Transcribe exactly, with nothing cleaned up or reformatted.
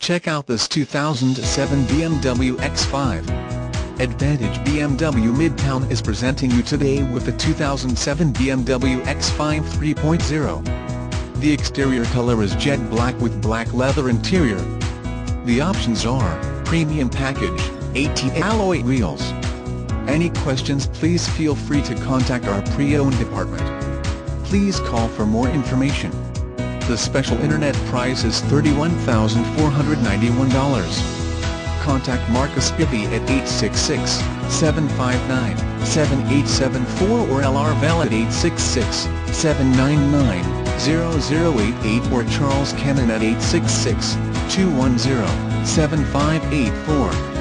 Check out this two thousand seven B M W X five. Advantage B M W Midtown is presenting you today with the two thousand seven B M W X five three point oh. The exterior color is jet black with black leather interior. The options are premium package, eighteen alloy wheels. Any questions, please feel free to contact our pre-owned department. Please call for more information. The special internet price is thirty-one thousand four hundred ninety-one dollars. Contact Marcus Spivey at eight six six, seven five nine, seven eight seven four or L R Vela at eight six six, seven nine nine, zero zero eight eight or Charles Cannon at eight six six, two one zero, seven five eight four.